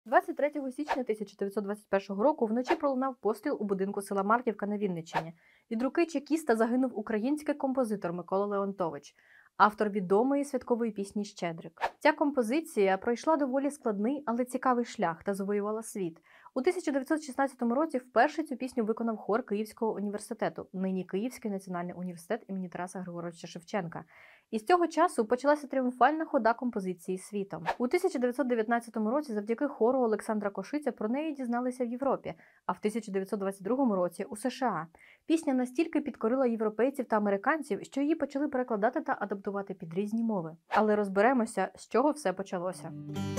23 січня 1921 року вночі пролунав постріл у будинку села Марківка на Вінниччині. Від руки чекіста загинув український композитор Микола Леонтович, автор відомої святкової пісні «Щедрик». Ця композиція пройшла доволі складний, але цікавий шлях та завоювала світ. У 1916 році вперше цю пісню виконав хор Київського університету, нині Київський національний університет імені Тараса Григоровича Шевченка. І з цього часу почалася тріумфальна хода композиції світом. У 1919 році завдяки хору Олександра Кошиця про неї дізналися в Європі, а в 1922 році у США. Пісня настільки підкорила європейців та американців, що її почали перекладати та адаптувати під різні мови. Але розберемося, з чого все почалося.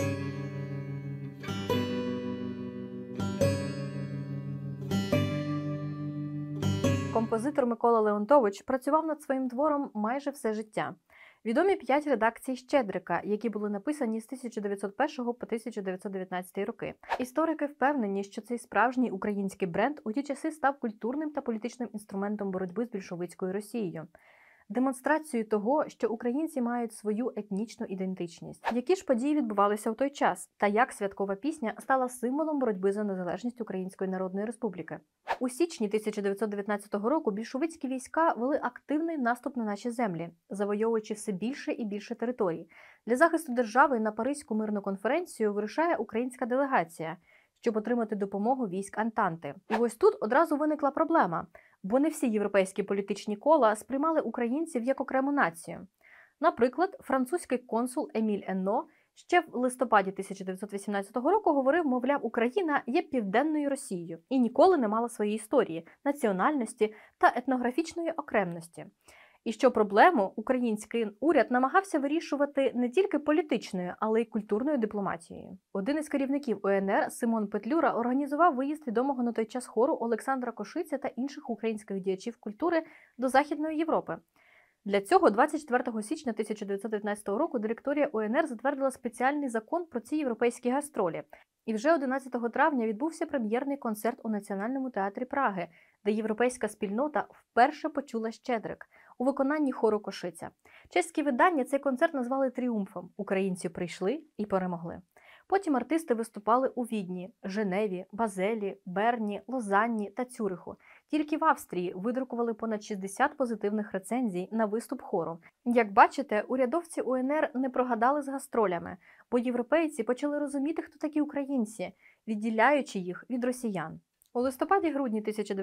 Композитор Микола Леонтович працював над своїм твором майже все життя. Відомі 5 редакцій «Щедрика», які були написані з 1901 по 1919 роки. Історики впевнені, що цей справжній український бренд у ті часи став культурним та політичним інструментом боротьби з більшовицькою Росією. Демонстрацією того, що українці мають свою етнічну ідентичність. Які ж події відбувалися в той час, та як святкова пісня стала символом боротьби за незалежність Української Народної Республіки. У січні 1919 року більшовицькі війська вели активний наступ на наші землі, завойовуючи все більше і більше територій. Для захисту держави на Паризьку мирну конференцію вирушає українська делегація, щоб отримати допомогу військ Антанти. І ось тут одразу виникла проблема, бо не всі європейські політичні кола сприймали українців як окрему націю. Наприклад, французький консул Еміль Енно ще в листопаді 1918 року говорив, мовляв, Україна є південною Росією і ніколи не мала своєї історії, національності та етнографічної окремності. І що проблему український уряд намагався вирішувати не тільки політичною, але й культурною дипломатією. Один із керівників УНР Симон Петлюра організував виїзд відомого на той час хору Олександра Кошиця та інших українських діячів культури до Західної Європи. Для цього 24 січня 1919 року директорія УНР затвердила спеціальний закон про ці європейські гастролі. І вже 11 травня відбувся прем'єрний концерт у Національному театрі Праги, де європейська спільнота вперше почула «Щедрик» у виконанні хору Кошиця. Чеські видання цей концерт назвали тріумфом. Українці прийшли і перемогли. Потім артисти виступали у Відні, Женеві, Базелі, Берні, Лозанні та Цюриху. Тільки в Австрії видрукували понад 60 позитивних рецензій на виступ хору. Як бачите, урядовці УНР не прогадали з гастролями, бо європейці почали розуміти, хто такі українці, відділяючи їх від росіян. У листопаді-грудні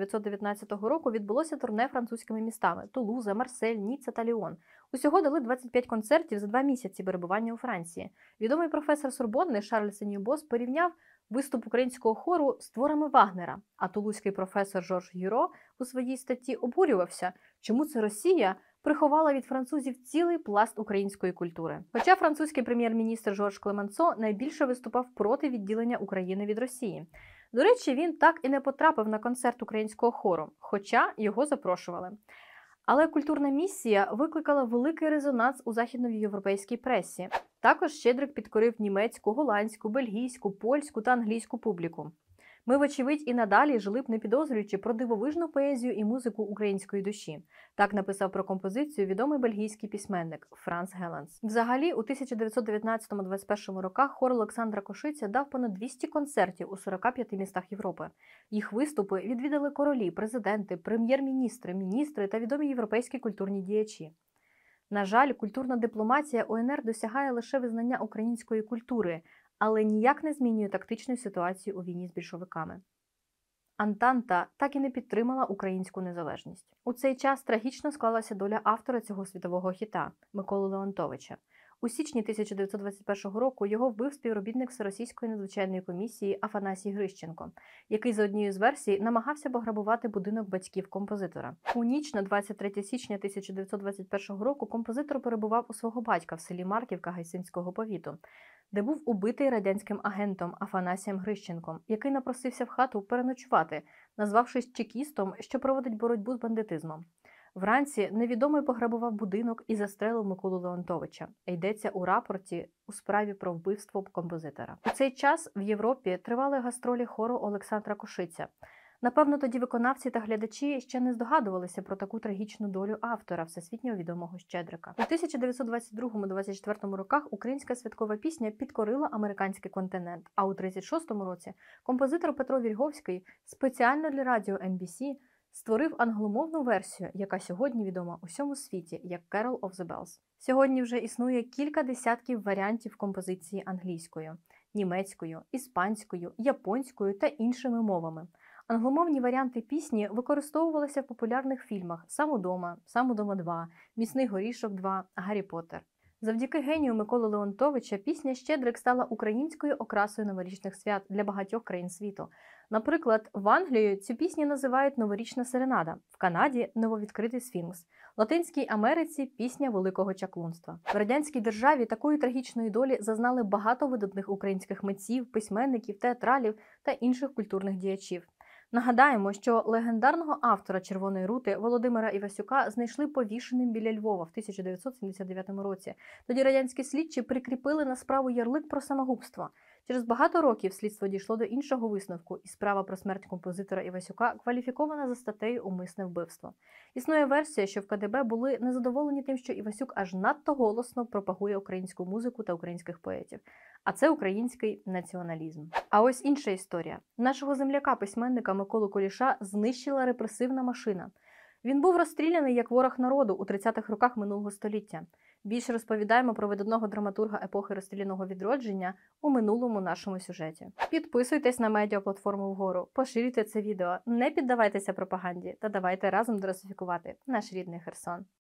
1919 року відбулося турне французькими містами – Тулуза, Марсель, Ніцца та Ліон. Усього дали 25 концертів за 2 місяці перебування у Франції. Відомий професор Сорбонни Шарль Сеньюбос порівняв виступ українського хору з творами Вагнера, а тулузький професор Жорж Гюро у своїй статті обурювався, чому це Росія приховала від французів цілий пласт української культури. Хоча французький прем'єр-міністр Жорж Клеменсо найбільше виступав проти відділення України від Росії. До речі, він так і не потрапив на концерт українського хору, хоча його запрошували. Але культурна місія викликала великий резонанс у західноєвропейській пресі. Також «Щедрик» підкорив німецьку, голландську, бельгійську, польську та англійську публіку. Ми, вочевидь, і надалі жили б не підозрюючи про дивовижну поезію і музику української душі. Так написав про композицію відомий бельгійський письменник Франц Геленс. Взагалі, у 1919-21 роках хор Олександра Кошиця дав понад 200 концертів у 45 містах Європи. Їх виступи відвідали королі, президенти, прем'єр-міністри, міністри та відомі європейські культурні діячі. На жаль, культурна дипломатія УНР досягає лише визнання української культури, але ніяк не змінює тактичної ситуації у війні з більшовиками. Антанта так і не підтримала українську незалежність. У цей час трагічно склалася доля автора цього світового хіта – Миколи Леонтовича. У січні 1921 року його вбив співробітник Всеросійської надзвичайної комісії Афанасій Грищенко, який за однією з версій намагався пограбувати будинок батьків композитора. У ніч на 23 січня 1921 року композитор перебував у свого батька в селі Марківка Гайсинського повіту, де був убитий радянським агентом Афанасієм Грищенком, який напросився в хату переночувати, назвавшись чекістом, що проводить боротьбу з бандитизмом. Вранці невідомий пограбував будинок і застрелив Миколу Леонтовича. Йдеться у рапорті у справі про вбивство композитора. У цей час в Європі тривали гастролі хору Олександра Кошиця. Напевно, тоді виконавці та глядачі ще не здогадувалися про таку трагічну долю автора, всесвітньо відомого Щедрика. У 1922-24 роках українська святкова пісня підкорила американський континент, а у 1936 році композитор Петро Вільговський спеціально для радіо NBC створив англомовну версію, яка сьогодні відома усьому світі як Carol of the Bells. Сьогодні вже існує кілька десятків варіантів композиції англійською, німецькою, іспанською, японською та іншими мовами. Англомовні варіанти пісні використовувалися в популярних фільмах «Сам удома», «Сам удома 2», «Міцний горішок 2», «Гаррі Поттер». Завдяки генію Миколи Леонтовича пісня «Щедрик» стала українською окрасою новорічних свят для багатьох країн світу. Наприклад, в Англії цю пісню називають «Новорічна серенада», в Канаді – «Нововідкритий сфінкс», в Латинській Америці – «Пісня великого чаклунства». В радянській державі такої трагічної долі зазнали багато видатних українських митців, письменників, театралів та інших культурних діячів. Нагадаємо, що легендарного автора «Червоної рути» Володимира Івасюка знайшли повішеним біля Львова в 1979 році. Тоді радянські слідчі прикріпили на справу ярлик про самогубство. Через багато років слідство дійшло до іншого висновку, і справа про смерть композитора Івасюка кваліфікована за статтею «Умисне вбивство». Існує версія, що в КДБ були незадоволені тим, що Івасюк аж надто голосно пропагує українську музику та українських поетів. А це український націоналізм. А ось інша історія. Нашого земляка-письменника Миколу Куліша знищила репресивна машина. Він був розстріляний як ворог народу у 30-х роках минулого століття. Більше розповідаємо про видатного драматурга епохи розстріляного відродження у минулому нашому сюжеті. Підписуйтесь на медіаплатформу вгору, поширюйте це відео, не піддавайтеся пропаганді та давайте разом дерусифікувати наш рідний Херсон.